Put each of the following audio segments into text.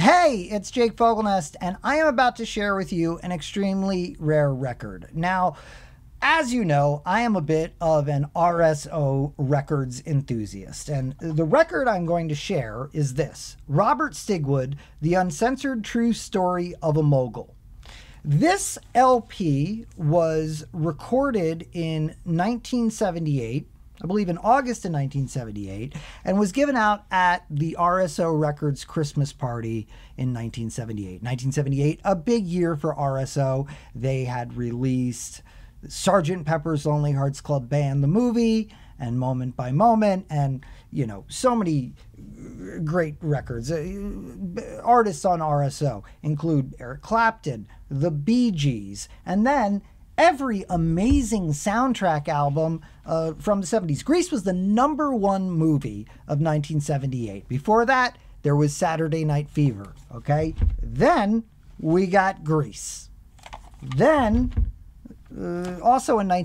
Hey, it's Jake Fogelnest, and I am about to share with you an extremely rare record. Now, as you know, I am a bit of an RSO Records enthusiast, and the record I'm going to share is this: Robert Stigwood, The Uncensored True Story of a Mogul. This LP was recorded in 1978, I believe in August of 1978, and was given out at the RSO Records Christmas Party in 1978. 1978, a big year for RSO. They had released Sgt. Pepper's Lonely Hearts Club Band, the movie, and Moment by Moment, and, you know, so many great records. Artists on RSO include Eric Clapton, the Bee Gees, and then every amazing soundtrack album from the 70s. Grease was the #1 movie of 1978. Before that, there was Saturday Night Fever, okay? Then we got Grease. Then, also in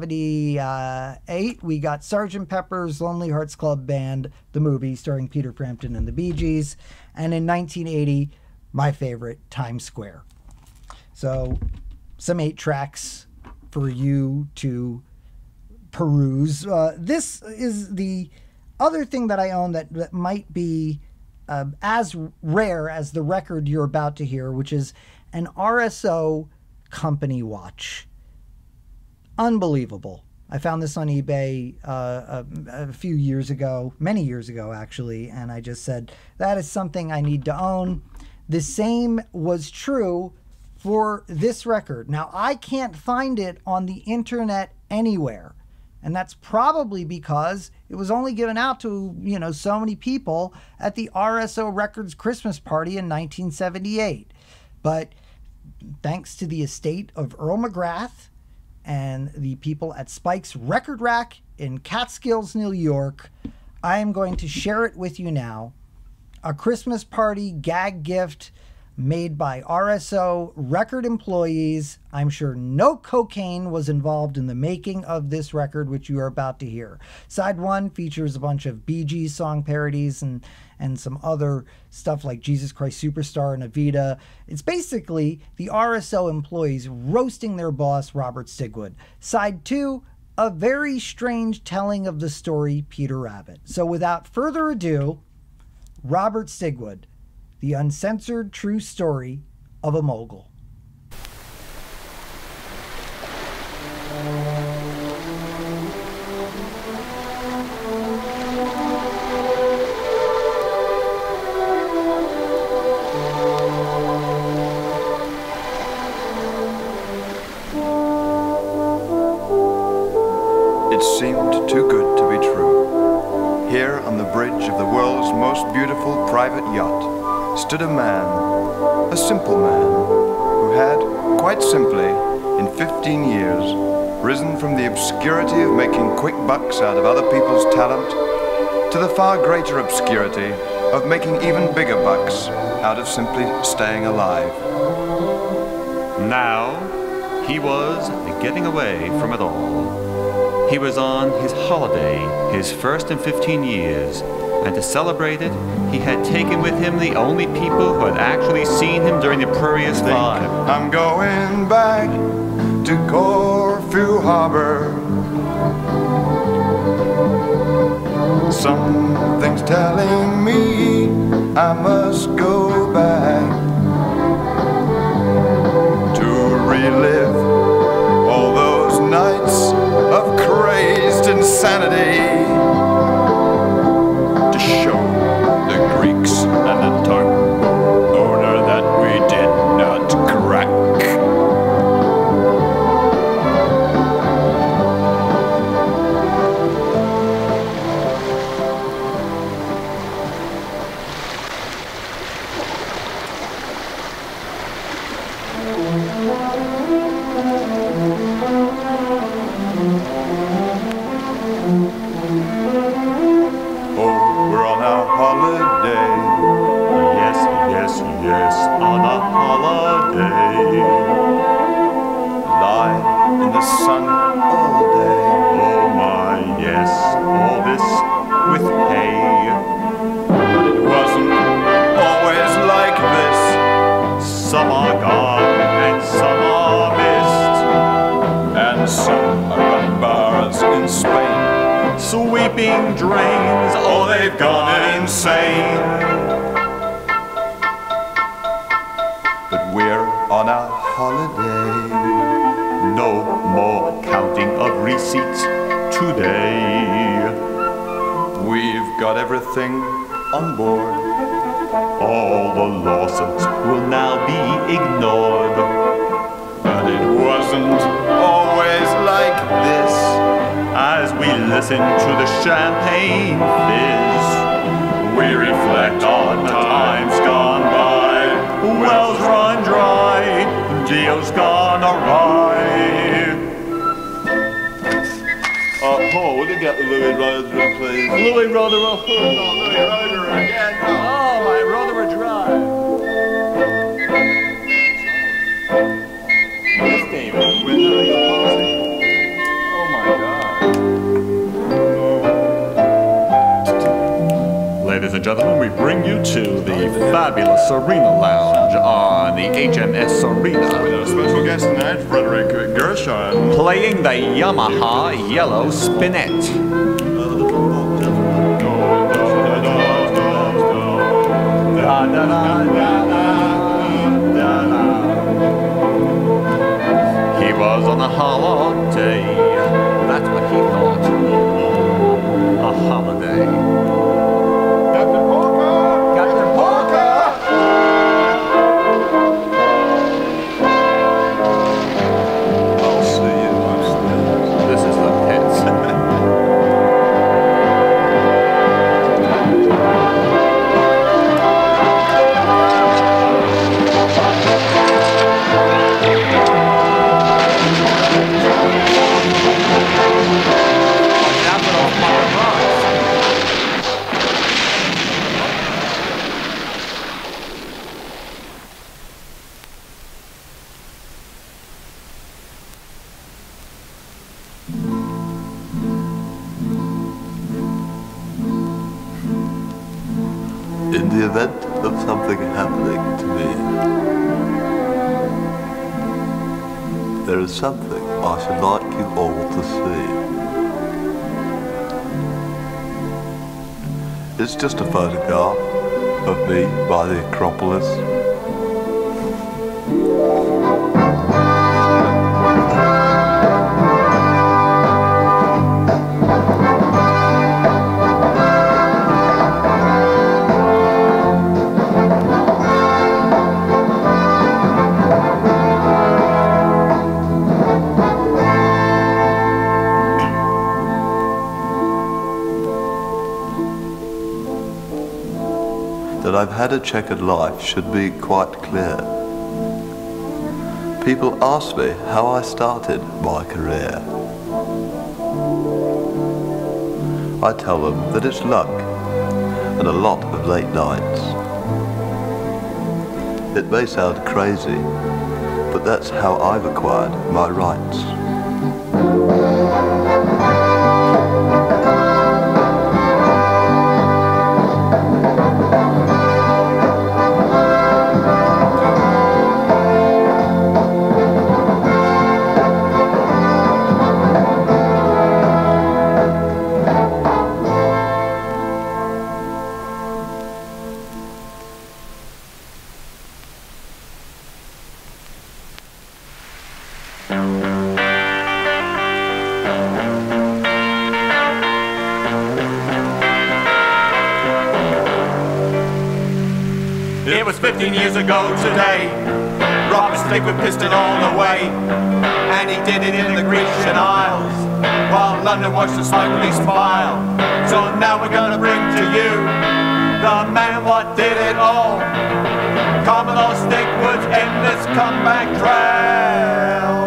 1978, we got Sgt. Pepper's Lonely Hearts Club Band, the movie starring Peter Frampton and the Bee Gees. And in 1980, my favorite, Times Square. So, some 8 tracks for you to peruse. This is the other thing that I own that might be as rare as the record you're about to hear, which is an RSO company watch. Unbelievable. I found this on eBay a few years ago, many years ago actually, and I just said, that is something I need to own. The same was true for this record. Now, I can't find it on the internet anywhere, and that's probably because it was only given out to, you know, so many people at the RSO Records Christmas Party in 1978. But thanks to the estate of Earl McGrath and the people at Spike's Record Rack in Catskills, New York, I am going to share it with you now. A Christmas party gag gift made by RSO record employees. I'm sure no cocaine was involved in the making of this record, which you are about to hear. Side 1 features a bunch of Bee Gees song parodies and some other stuff like Jesus Christ Superstar and Evita. It's basically the RSO employees roasting their boss, Robert Stigwood. Side 2, a very strange telling of the story Peter Rabbit. So without further ado, Robert Stigwood, The Uncensored True Story of a Mogul. It seemed too good to be true. Here on the bridge of the world's most beautiful private yacht stood a man, a simple man, who had, quite simply, in 15 years, risen from the obscurity of making quick bucks out of other people's talent to the far greater obscurity of making even bigger bucks out of simply staying alive. Now, he was getting away from it all. He was on his holiday, his first in 15 years, and to celebrate it, he had taken with him the only people who had actually seen him during the Prairies Fire. I'm going back to Corfu Harbor. Something's telling me I must go back to relive all those nights of crazed insanity, to show the Greeks and the tugboat owner that we did not crack. With hay, but it wasn't always like this. own drains, or they've gone insane. But we're on a holiday. No more counting of receipts today. We've got everything on board. All the lawsuits will now be ignored. But it wasn't always like this. As we listen to the champagne fizz, we reflect on the times gone by. Wells run dry, deals gone awry. Oh, would you get the Louis Roder, please? Louis Roder, oh, not Louis Roder again. Oh, my Roder were dry. Yes, David. We're doing a party. Oh, my God. Ladies and gentlemen, we bring you to the fabulous Arena Lounge on the HMS Arena. With our special guest tonight, Frederick Gershon. Playing the Yamaha Yellow Spinette. Da, da, da, da, da, da, da. He was on a holiday. That's what he thought. A holiday. Captain Parker! Captain Parker! I'll see you upstairs. This is the pits. In the event of something happening to me, there is something I should like you all to see. It's just a photograph of me by the Acropolis. That I've had a checkered life should be quite clear. People ask me how I started my career. I tell them that it's luck and a lot of late nights. It may sound crazy, but that's how I've acquired my rights. It was 15 years ago today. Rock stick with piston all the way, and he did it in the Grecian Isles, while London watched the slightly smile. So now we're gonna bring to you the man what did it all, Commodore Stigwood's endless comeback trail.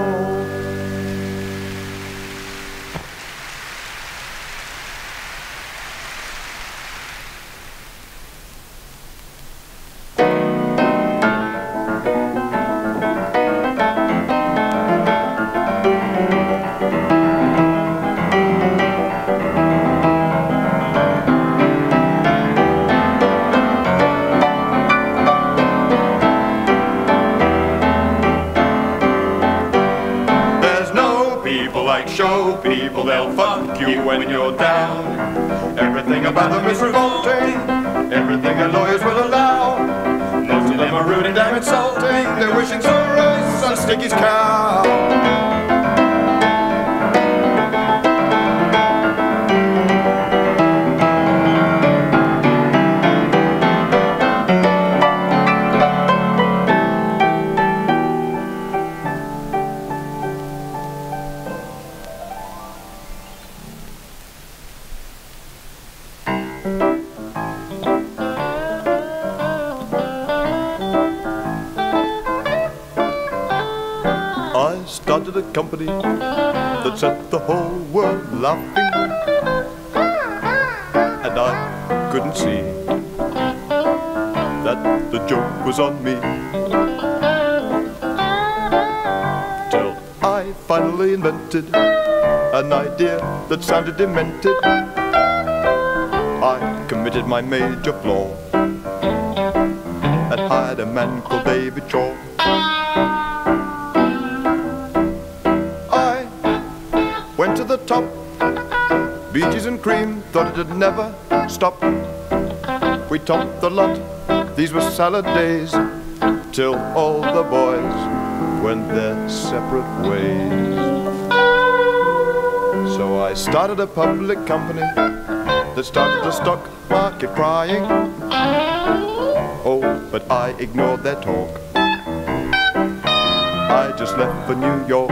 Show people, they'll fuck you when you're down. Everything about them is revolting, everything that lawyers will allow. Most of them are rude and damn insulting, they're wishing sorrows on Sticky's cow. Started a company that set the whole world laughing, and I couldn't see that the joke was on me, till I finally invented an idea that sounded demented. I committed my major flaw and hired a man called David Shaw. Went to the top, Bee Gees and cream, thought it'd never stop. We topped the lot, these were salad days, till all the boys went their separate ways. So I started a public company that started the stock market crying. Oh, but I ignored their talk, I just left for New York.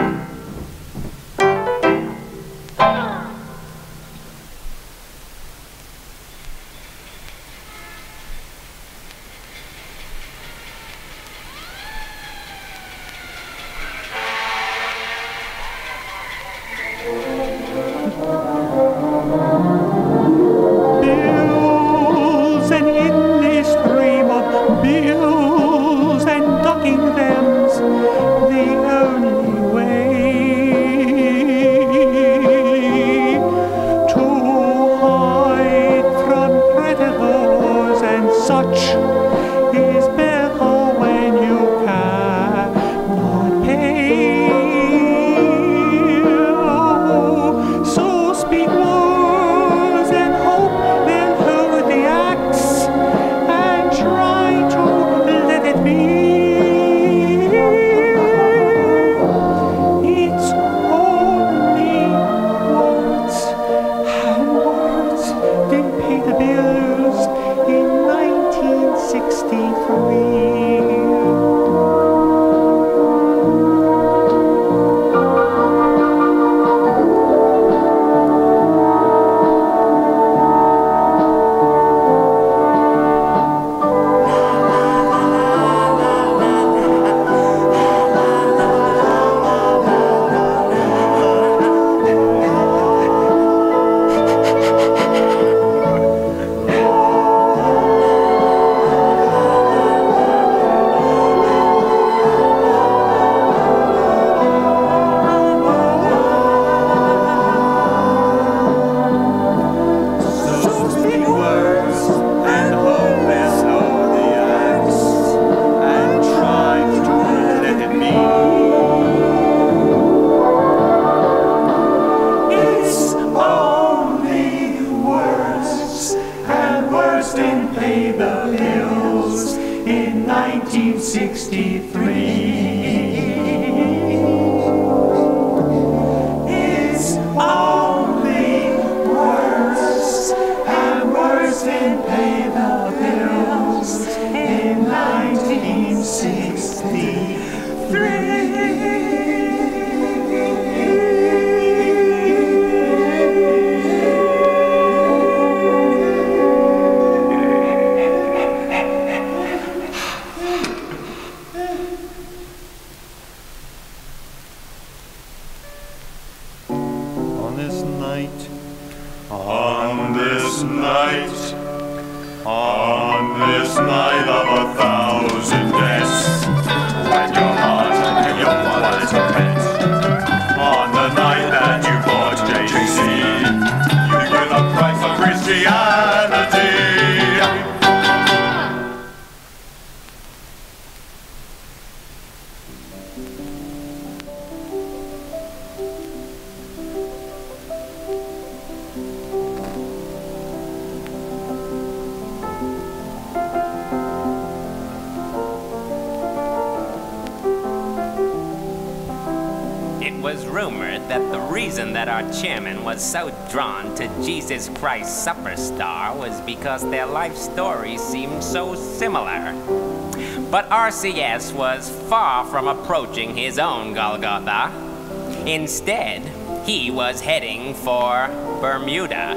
was rumored that the reason that our chairman was so drawn to Jesus Christ Superstar was because their life stories seemed so similar. But RCS was far from approaching his own Golgotha. Instead, he was heading for Bermuda.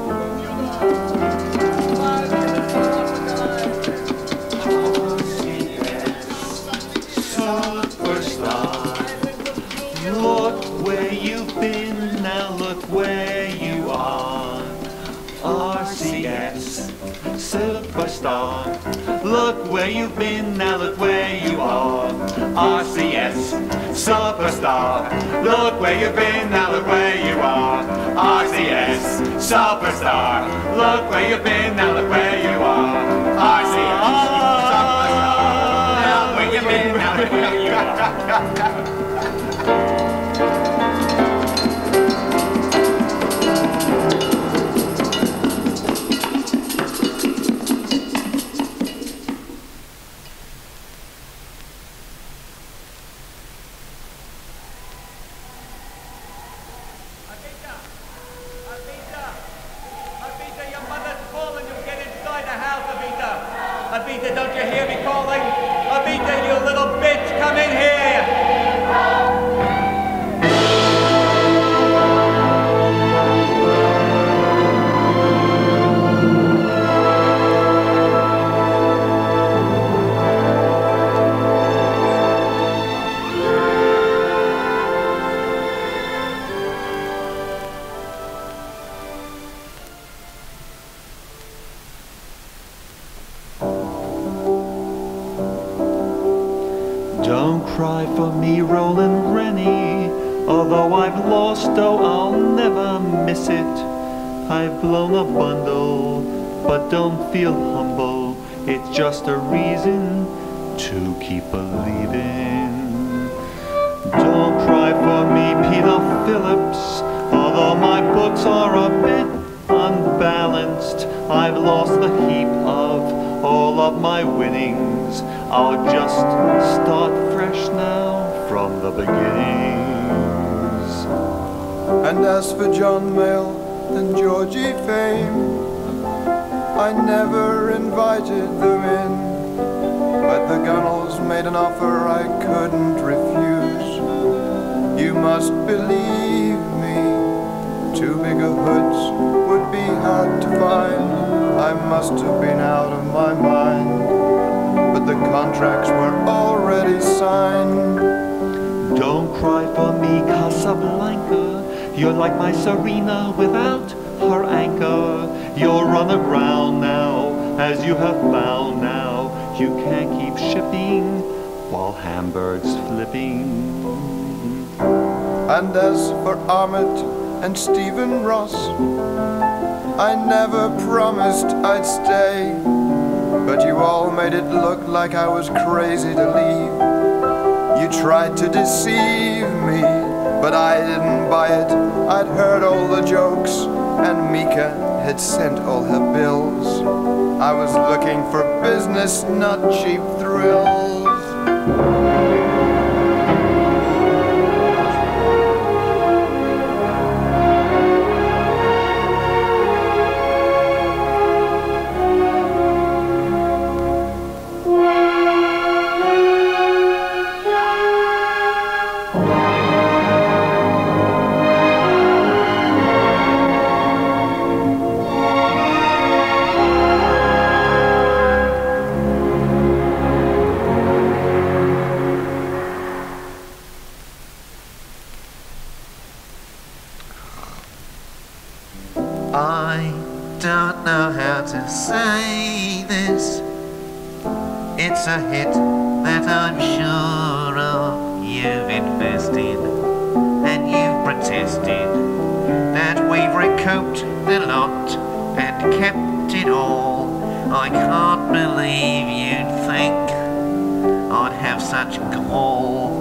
Look where you've been, now look where you are. RCS Superstar. Look where you've been, now look where you are. RCS Superstar. Look where you've been, now look where you are. RCS Superstar. Look where you've been, now look where you are. RCS Superstar. Look where you've been, now look where you are. Abita, don't you hear me calling? Abita, you little bitch, come in here! Don't cry for me, Roland Rennie. Although I've lost, oh, I'll never miss it. I've blown a bundle, but don't feel humble. It's just a reason to keep believing. Don't cry for me, Peter Phillips. Although my books are a bit unbalanced, I've lost the heap of all of my winnings. I'll just start fresh now from the beginnings. And as for John Mayall and Georgie Fame, I never invited them in, but the Gunnells made an offer I couldn't refuse. You must believe me, two bigger hoods would be hard to find. I must have been out of my mind, but the contracts were already signed. Don't cry for me, Casablanca. You're like my Serena without her anchor. You're on aground now, as you have found now. You can't keep shipping while Hamburg's flipping. And as for Armit and Stephen Ross, I never promised I'd stay, but you all made it look like I was crazy to leave. You tried to deceive me, but I didn't buy it. I'd heard all the jokes, and Mika had sent all her bills. I was looking for business, not cheap thrills. I don't know how to say this. It's a hit that I'm sure of. You've invested and you've protested that we've recouped the lot and kept it all. I can't believe you'd think I'd have such gall.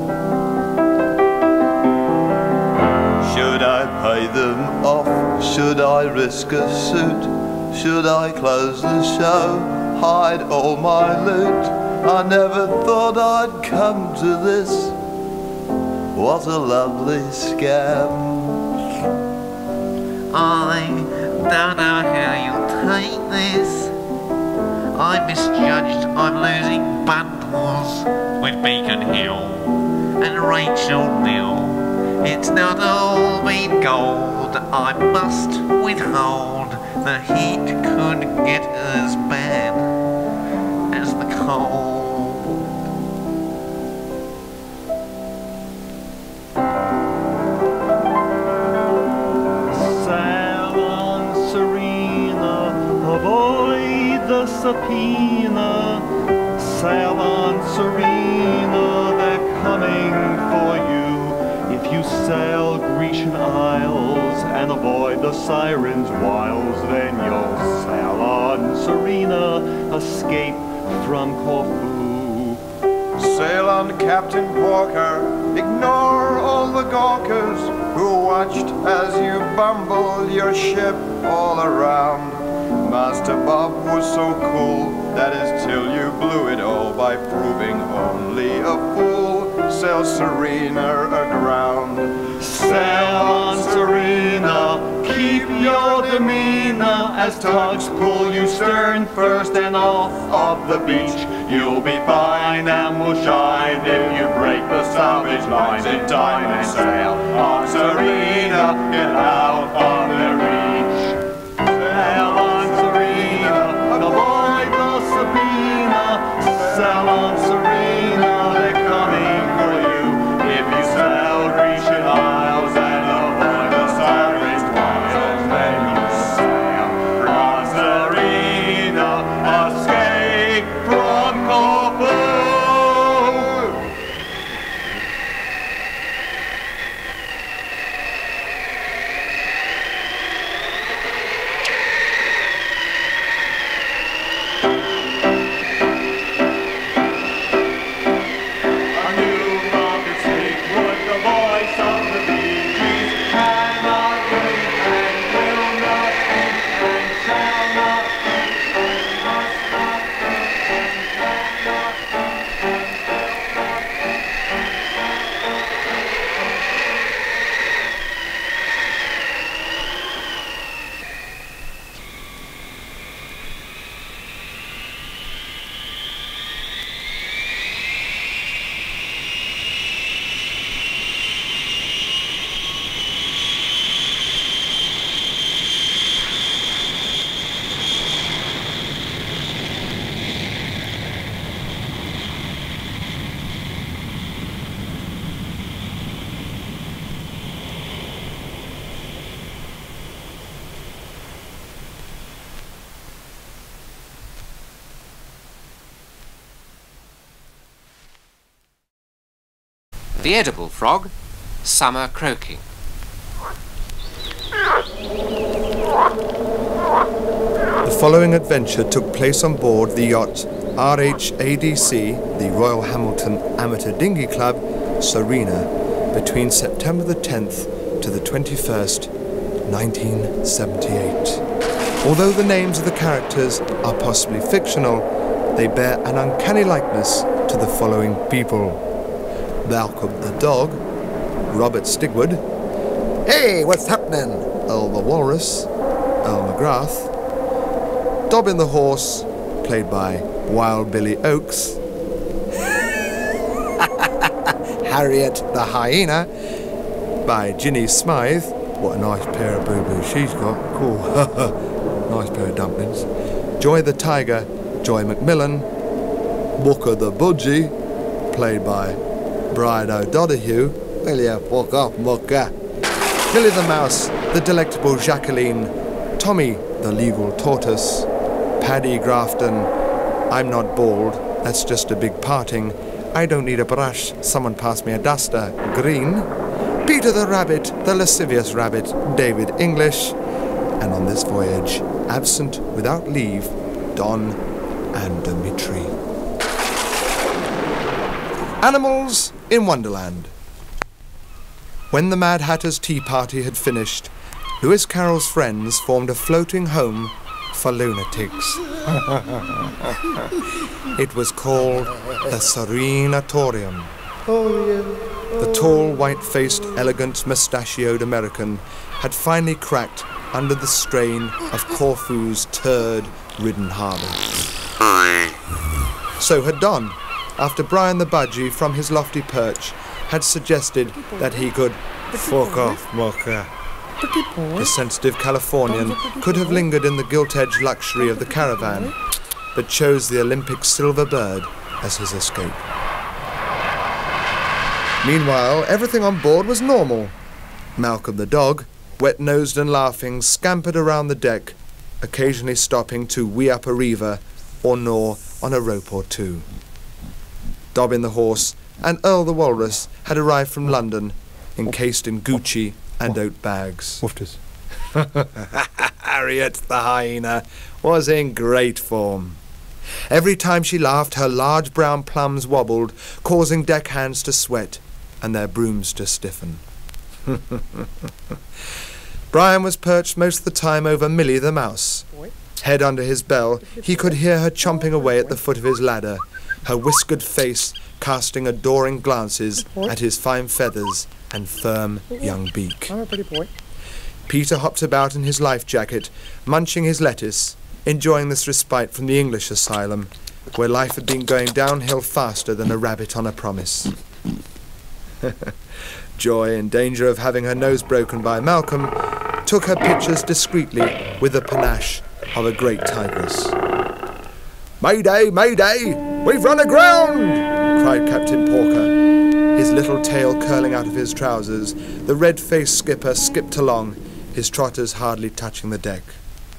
Should I pay them off? Should I risk a suit? Should I close the show? Hide all my loot? I never thought I'd come to this. what a lovely scam. I don't know how you'll take this. I misjudged I'm losing bundles with Beacon Hill and Rachel Mill. It's not all been gold, I must withhold. The heat could get as bad as the cold. Sail on, Serena, avoid the subpoena. Sail on, Serena, they're coming for you. If you sail Grecian Isles and avoid the sirens' wiles, then you'll sail on, Serena, escape from Corfu. Sail on, Captain Porker, ignore all the gawkers who watched as you bumbled your ship all around. Master Bob was so cool, that is till you blew it all by proving only a fool. Sail Serena aground. Sail on, Serena, keep your demeanor as tugs pull you stern first and off of the beach. You'll be fine and will shine if you break the salvage lines in time and sail on, Serena, get out of their reach. Sail on, Serena, avoid the Sabina. Sail on, Serena, they're coming for you. If you sail Grecian Isles and avoid the sirens' wiles, then you sail on, Serena, escape from Corfu. A new Robert Stigwood, the voice of the Bee Gees, cannot wait and will not think and shall not think and must not think and cannot think and will not think. The edible frog, summer croaking. The following adventure took place on board the yacht RHADC, the Royal Hamilton Amateur Dinghy Club, Serena, between September the 10th to the 21st, 1978. Although the names of the characters are possibly fictional, they bear an uncanny likeness to the following people. Malcolm the dog, Robert Stigwood, hey, what's happening? Earl the walrus, Earl McGrath, Dobbin the horse, played by Wild Billy Oakes, Harriet the hyena, by Ginny Smythe. What a nice pair of boo-boos she's got. Cool. Nice pair of dumplings. Joy the tiger, Joy McMillan, Booker the budgie, played by Bride O'Donoghue. Will you fuck off, mucker? Billy the mouse, the delectable Jacqueline, Tommy the legal tortoise, Paddy Grafton, I'm not bald, that's just a big parting, I don't need a brush, someone pass me a duster, Green, Peter the rabbit, the lascivious rabbit, David English, and on this voyage, absent without leave, Don and Dimitri. Animals in Wonderland. When the Mad Hatter's tea party had finished, Lewis Carroll's friends formed a floating home for lunatics. It was called the Serenatorium. Oh, yeah. The tall, white-faced, elegant, mustachioed American had finally cracked under the strain of Corfu's turd-ridden harbour. So had Don, after Brian the Budgie from his lofty perch had suggested that he could fuck off, Mocha. The sensitive Californian could have lingered in the gilt-edged luxury of the caravan, but chose the Olympic silver bird as his escape. Meanwhile, everything on board was normal. Malcolm the dog, wet-nosed and laughing, scampered around the deck, occasionally stopping to wee up a reaver or gnaw on a rope or two. Dobbin the horse and Earl the walrus had arrived from London, encased in Gucci and oat bags. Harriet the hyena was in great form. Every time she laughed, her large brown plums wobbled, causing deckhands to sweat and their brooms to stiffen. Brian was perched most of the time over Millie the mouse. Head under his bell, he could hear her chomping away at the foot of his ladder, her whiskered face casting adoring glances at his fine feathers and firm young beak. I'm a pretty boy. Peter hopped about in his life jacket, munching his lettuce, enjoying this respite from the English asylum, where life had been going downhill faster than a rabbit on a promise. Joy, in danger of having her nose broken by Malcolm, took her pictures discreetly with the panache of a great tigress. "Mayday, mayday! We've run aground!" cried Captain Porker. His little tail curling out of his trousers, the red-faced skipper skipped along, his trotters hardly touching the deck.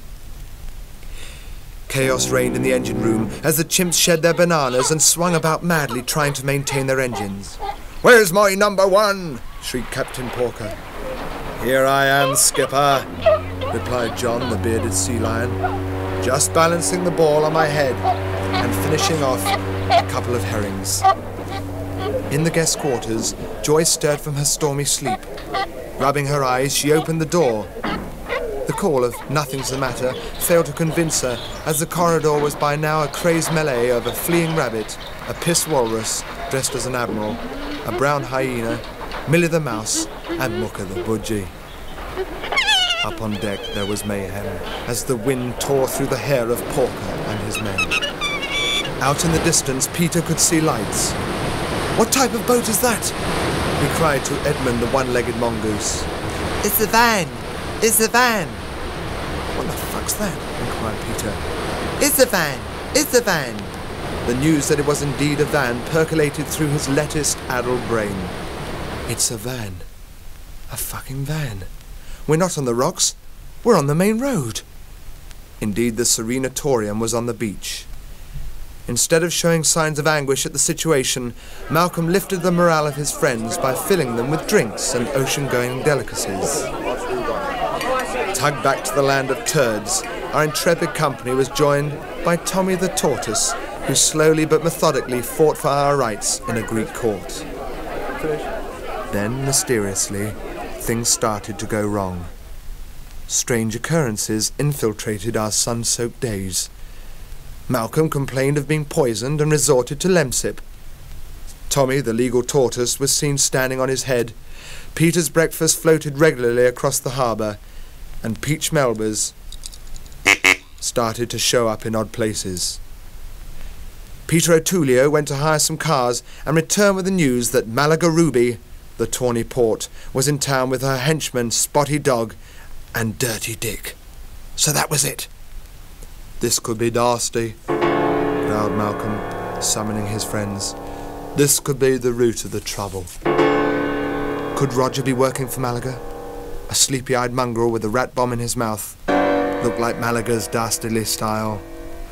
Chaos reigned in the engine room as the chimps shed their bananas and swung about madly trying to maintain their engines. "Where's my number one?" shrieked Captain Porker. "Here I am, skipper," replied John, the bearded sea lion, just balancing the ball on my head and finishing off a couple of herrings. In the guest quarters, Joy stirred from her stormy sleep. Rubbing her eyes, she opened the door. The call of "nothing's the matter" failed to convince her, as the corridor was by now a crazed melee of a fleeing rabbit, a pissed walrus dressed as an admiral, a brown hyena, Millie the mouse, and Mooka the budgie. Up on deck there was mayhem, as the wind tore through the hair of Porker and his men. Out in the distance, Peter could see lights. "What type of boat is that?" he cried to Edmund, the one-legged mongoose. "It's the van! It's the van!" "What the fuck's that?" inquired Peter. "It's the van! It's the van!" The news that it was indeed a van percolated through his lettuce-addled brain. It's a van. A fucking van. We're not on the rocks. We're on the main road. Indeed, the Serenatorium was on the beach. Instead of showing signs of anguish at the situation, Malcolm lifted the morale of his friends by filling them with drinks and ocean-going delicacies. Tugged back to the land of turds, our intrepid company was joined by Tommy the tortoise, who slowly but methodically fought for our rights in a Greek court. Then, mysteriously, things started to go wrong. Strange occurrences infiltrated our sun-soaked days. Malcolm complained of being poisoned and resorted to Lemsip. Tommy, the legal tortoise, was seen standing on his head. Peter's breakfast floated regularly across the harbour, and Peach Melba's started to show up in odd places. Peter O'Tulio went to hire some cars and returned with the news that Malaga Ruby, the tawny port, was in town with her henchman Spotty Dog and Dirty Dick. So that was it. "This could be nasty," growled Malcolm, summoning his friends. "This could be the root of the trouble." Could Roger be working for Malaga? A sleepy-eyed mongrel with a rat bomb in his mouth. Looked like Malaga's dastardly style.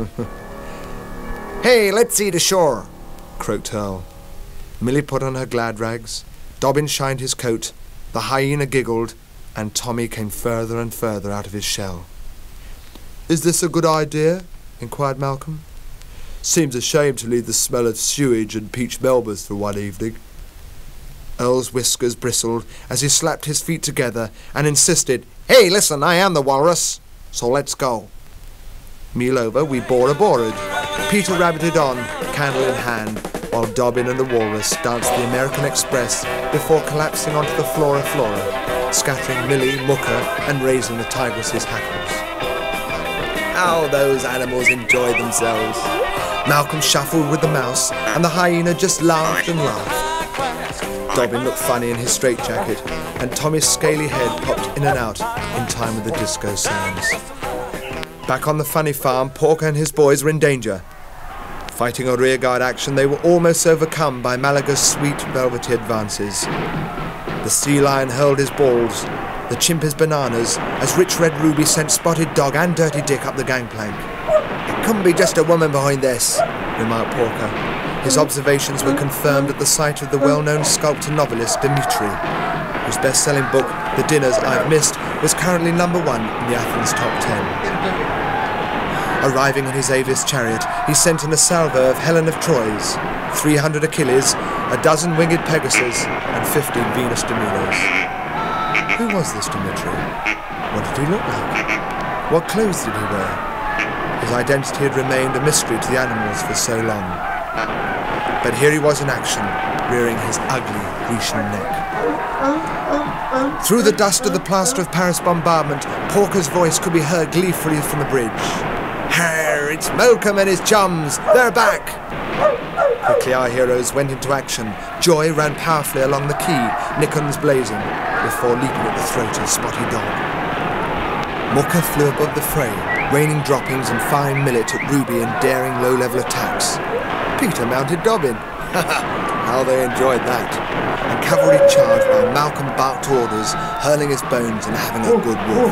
"Hey, let's see the shore," croaked Earl. Millie put on her glad rags. Dobbin shined his coat, the hyena giggled, and Tommy came further and further out of his shell. "Is this a good idea?" inquired Malcolm. "Seems a shame to leave the smell of sewage and Peach Melba's for one evening." Earl's whiskers bristled as he slapped his feet together and insisted, "Hey, listen, I am the walrus, so let's go." Meal over, we bore aboard. Peter rabbited on, candle in hand, while Dobbin and the Walrus danced the American Express before collapsing onto the Flora, scattering Millie, Mucker, and raising the tigress's hackles. How those animals enjoyed themselves. Malcolm shuffled with the mouse, and the hyena just laughed and laughed. Dobbin looked funny in his straitjacket, and Tommy's scaly head popped in and out in time with the disco sounds. Back on the funny farm, Porker and his boys were in danger. Fighting a rearguard action, they were almost overcome by Malaga's sweet, velvety advances. The sea lion hurled his balls, the chimp his bananas, as Rich Red Ruby sent Spotted Dog and Dirty Dick up the gangplank. It couldn't be just a woman behind this, remarked Porker. His observations were confirmed at the sight of the well-known sculptor-novelist Dimitri, whose best-selling book, The Dinners I've Missed, was currently #1 in the Athens Top 10. Arriving in his avious chariot, he sent in a salvo of Helen of Troy's, 300 Achilles, a dozen winged Pegasus, and 50 Venus de Milos. Who was this Dimitri? What did he look like? What clothes did he wear? His identity had remained a mystery to the animals for so long. But here he was in action, rearing his ugly Grecian neck. Through the dust of the plaster of Paris bombardment, Porker's voice could be heard gleefully from the bridge. "Hey, it's Malcolm and his chums! They're back!" Quickly our heroes went into action. Joy ran powerfully along the quay, Nickons blazing, before leaping at the throat of Spotty Dog. Mucker flew above the fray, raining droppings and fine millet at Ruby in daring low-level attacks. Peter mounted Dobbin. How they enjoyed that. And cavalry charged while Malcolm barked orders, hurling his bones and having a good wolf.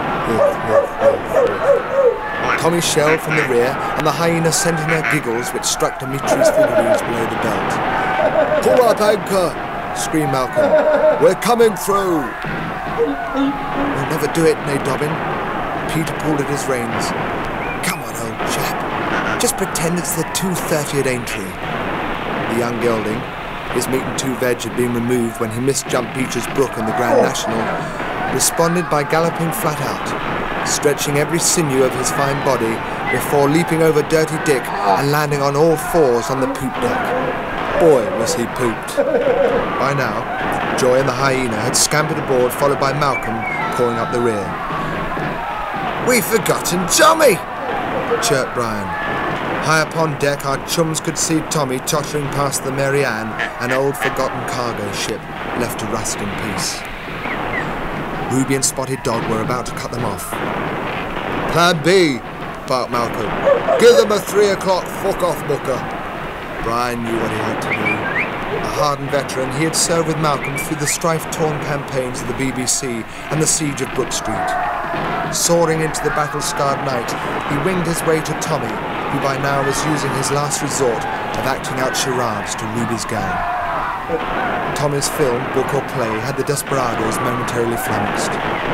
Tommy shelled from the rear, and the hyena sent in her giggles, which struck Dimitri's figurines below the belt. "Pull up anchor!" screamed Malcolm. "We're coming through!" "We'll never do it, nay Dobbin." Peter pulled at his reins. "Come on, old chap. Just pretend it's the 2:30 at Aintree." The young gelding, his meat and 2 veg had been removed when he misjumped Beecher's Brook in the Grand National, responded by galloping flat out, stretching every sinew of his fine body before leaping over Dirty Dick and landing on all fours on the poop deck. Boy, was he pooped. By now, Joy and the hyena had scampered aboard, followed by Malcolm pouring up the rear. "We've forgotten Tommy!" chirped Brian. High upon deck, our chums could see Tommy tottering past the Mary Ann, an old forgotten cargo ship left to rust in peace. Ruby and Spotted Dog were about to cut them off. "Plan B," barked Malcolm. "Give them a 3 o'clock fuck-off mucker." Brian knew what he had to do. A hardened veteran, he had served with Malcolm through the strife-torn campaigns of the BBC and the siege of Brook Street. Soaring into the battle-scarred night, he winged his way to Tommy, who by now was using his last resort of acting out charades to Ruby's gang. Tommy's film, book or play had the desperados momentarily flummoxed.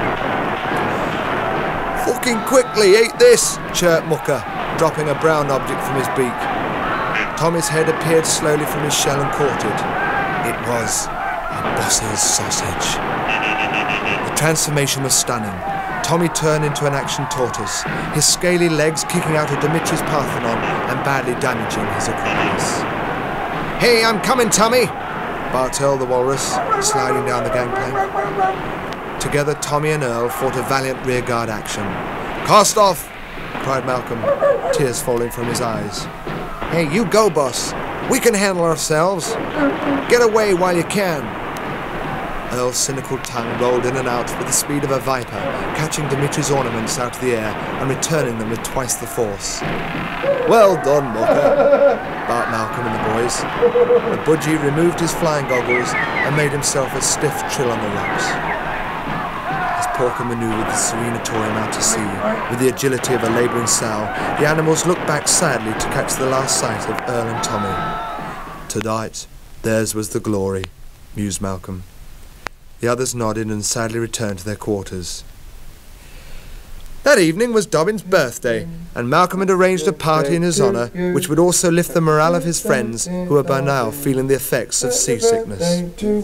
"Fucking quickly, eat this!" chirped Mucker, dropping a brown object from his beak. Tommy's head appeared slowly from his shell and caught it. It was a boss's sausage. The transformation was stunning. Tommy turned into an action tortoise, his scaly legs kicking out of Dimitri's Parthenon and badly damaging his Acropolis. "Hey, I'm coming, Tommy!" barked Earl the Walrus, sliding down the gangplank. Together, Tommy and Earl fought a valiant rearguard action. "Cast off!" cried Malcolm, tears falling from his eyes. "Hey, you go, boss. We can handle ourselves. Get away while you can." Earl's cynical tongue rolled in and out with the speed of a viper, catching Dimitri's ornaments out of the air and returning them with twice the force. "Well done, Mucker," barked Malcolm and the boys. The budgie removed his flying goggles and made himself a stiff trill on the rocks. As Porker manoeuvred the Serenatorium out to sea, with the agility of a labouring sow, the animals looked back sadly to catch the last sight of Earl and Tommy. "Tonight, theirs was the glory," mused Malcolm. The others nodded and sadly returned to their quarters. That evening was Dobbin's birthday, and Malcolm had arranged a party in his honour, which would also lift the morale of his friends, who were by now feeling the effects of seasickness.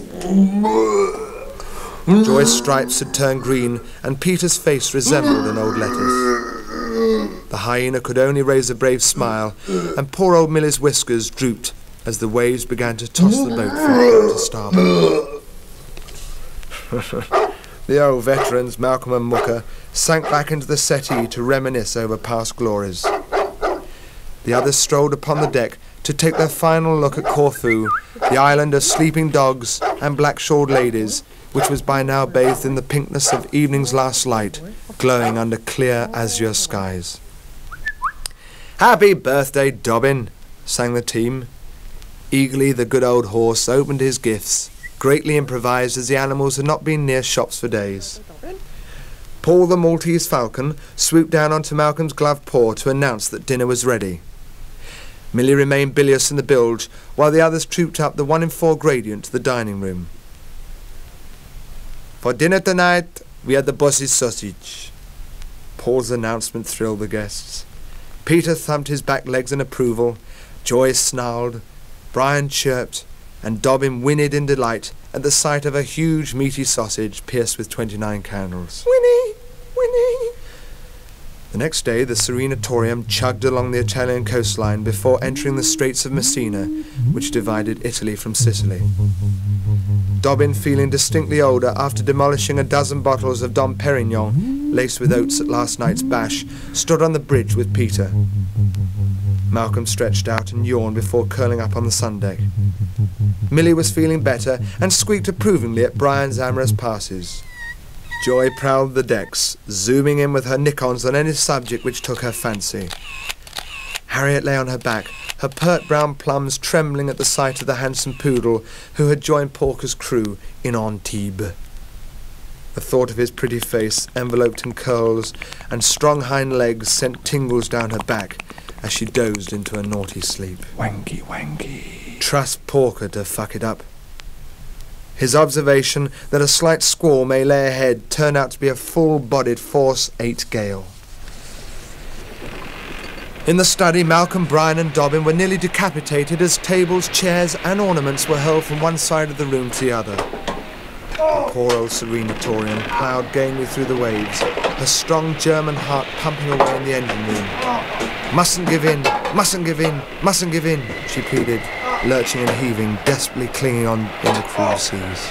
Joy's stripes had turned green, and Peter's face resembled an old lettuce. The hyena could only raise a brave smile, and poor old Millie's whiskers drooped as the waves began to toss the boat from to starboard. The old veterans, Malcolm and Mooker, sank back into the settee to reminisce over past glories. The others strolled upon the deck to take their final look at Corfu, the island of sleeping dogs and black-shawled ladies, which was by now bathed in the pinkness of evening's last light, glowing under clear azure skies. "Happy birthday, Dobbin," sang the team. Eagerly the good old horse opened his gifts, greatly improvised as the animals had not been near shops for days. Paul the Maltese falcon swooped down onto Malcolm's gloved paw to announce that dinner was ready. Millie remained bilious in the bilge, while the others trooped up the 1 in 4 gradient to the dining room. "For dinner tonight, we had the boss's sausage." Paul's announcement thrilled the guests. Peter thumped his back legs in approval, Joy snarled, Brian chirped, and Dobbin whinnied in delight at the sight of a huge meaty sausage pierced with 29 candles. "Whinny! Whinny!" The next day the Serenatorium chugged along the Italian coastline before entering the Straits of Messina, which divided Italy from Sicily. Dobbin, feeling distinctly older after demolishing a dozen bottles of Dom Perignon, laced with oats at last night's bash, stood on the bridge with Peter. Malcolm stretched out and yawned before curling up on the sundeck. Millie was feeling better and squeaked approvingly at Brian's amorous passes. Joy prowled the decks, zooming in with her Nikons on any subject which took her fancy. Harriet lay on her back, her pert brown plums trembling at the sight of the handsome poodle who had joined Porker's crew in Antibes. The thought of his pretty face, enveloped in curls, and strong hind legs sent tingles down her back as she dozed into a naughty sleep. Wanky, wanky. Trust Porker to fuck it up. His observation that a slight squall may lay ahead turned out to be a full-bodied Force 8 gale. In the study, Malcolm, Brian and Dobbin were nearly decapitated as tables, chairs and ornaments were hurled from one side of the room to the other. The poor old Serenatorium ploughed gamely through the waves, her strong German heart pumping away in the engine room. "Mustn't give in, mustn't give in, mustn't give in," she pleaded, lurching and heaving, desperately clinging on in the cruel seas.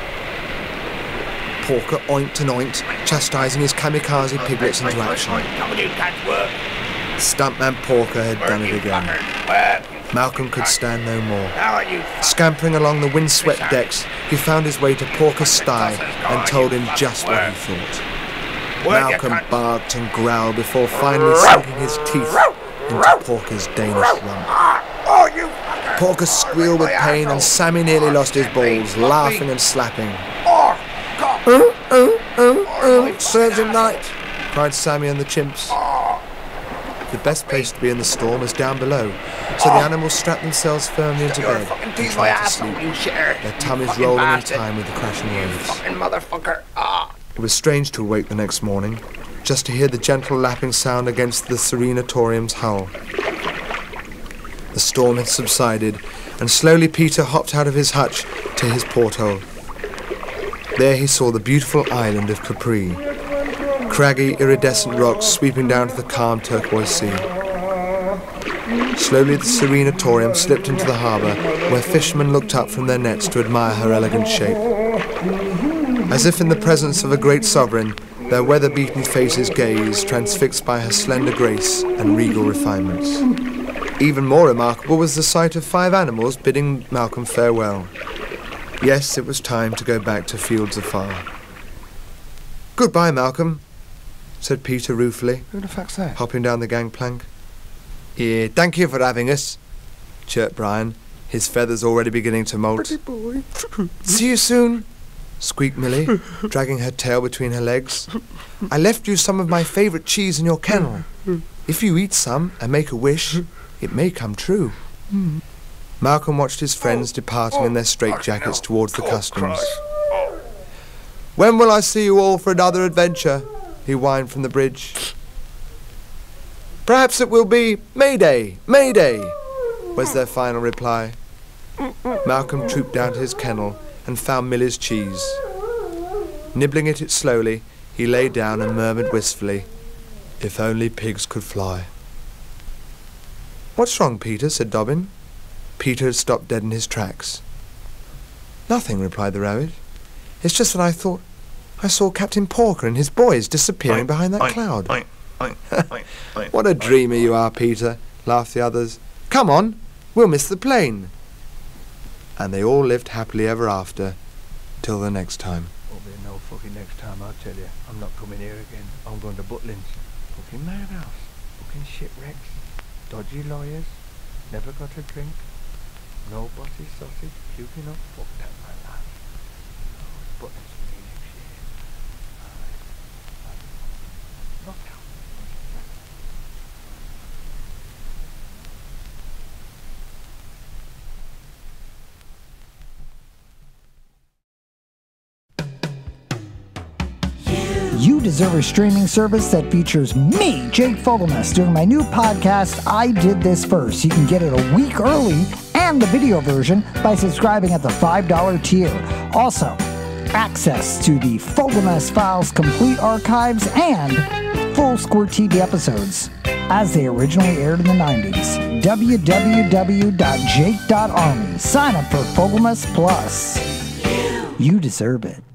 Porker oinked and oinked, chastising his kamikaze piglets into action. Stuntman Porker had done it again. Malcolm could stand no more. Scampering along the windswept decks, he found his way to Porker's sty and told him just what he thought. Malcolm barked and growled before finally sinking his teeth into Porker's Danish rump. Porker squealed with pain and Sammy nearly lost his balls, laughing and slapping. "Serves him right," cried Sammy and the chimps. The best place to be in the storm was down below, so the animals strapped themselves firmly into bed and tried to sleep, their tummies rolling in time with the crashing waves. It was strange to awake the next morning, just to hear the gentle lapping sound against the Serenatorium's hull. The storm had subsided, and slowly Peter hopped out of his hutch to his porthole. There he saw the beautiful island of Capri, craggy, iridescent rocks sweeping down to the calm turquoise sea. Slowly the Serenatorium slipped into the harbour, where fishermen looked up from their nets to admire her elegant shape. As if in the presence of a great sovereign, their weather-beaten faces gazed, transfixed by her slender grace and regal refinements. Even more remarkable was the sight of 5 animals bidding Malcolm farewell. Yes, it was time to go back to fields afar. "Goodbye, Malcolm," said Peter ruefully, Who the fuck's that? hopping down the gangplank. "Thank you for having us," chirped Brian, his feathers already beginning to moult. Boy. "See you soon," squeaked Millie, dragging her tail between her legs. "I left you some of my favourite cheese in your kennel. If you eat some and make a wish, it may come true." Malcolm watched his friends departing in their straitjackets towards the customs. "When will I see you all for another adventure?" he whined from the bridge. "Perhaps it will be Mayday, Mayday," was their final reply. Malcolm trooped down to his kennel and found Millie's cheese. Nibbling at it slowly, he lay down and murmured wistfully, "If only pigs could fly." "What's wrong, Peter?" said Dobbin. Peter stopped dead in his tracks. "Nothing," replied the rabbit. "It's just that I thought I saw Captain Porker and his boys disappearing behind that cloud." "What a dreamer you are, Peter," laughed the others. "Come on, we'll miss the plane." And they all lived happily ever after, till the next time. Won't be no fucking next time, I'll tell you. I'm not coming here again. I'm going to Butlins. Fucking madhouse. Fucking shipwrecks. Dodgy lawyers. Never got a drink. No bossy sausage. Puking up. Fuck that, my lad. Butlins for me next year. Not now. You Deserve a streaming service that features me, Jake Fogelnest, doing my new podcast, I Did This First. You can get it a week early and the video version by subscribing at the $5 tier. Also, access to the Fogelnest Files complete archives and full Squirt TV episodes as they originally aired in the 90s. www.jake.army. Sign up for Fogelnest Plus. You deserve it.